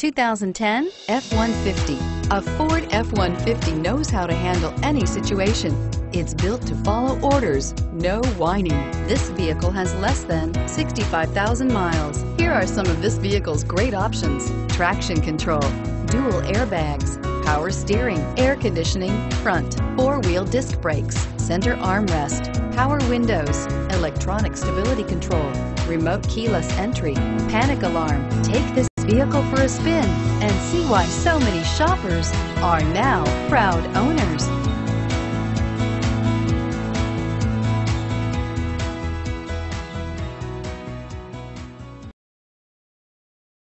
2010 F-150. A Ford F-150 knows how to handle any situation. It's built to follow orders, no whining. This vehicle has less than 65,000 miles. Here are some of this vehicle's great options: traction control, dual airbags, power steering, air conditioning, front, four-wheel disc brakes, center armrest, power windows, electronic stability control, remote keyless entry, panic alarm. Take this vehicle for a spin and see why so many shoppers are now proud owners.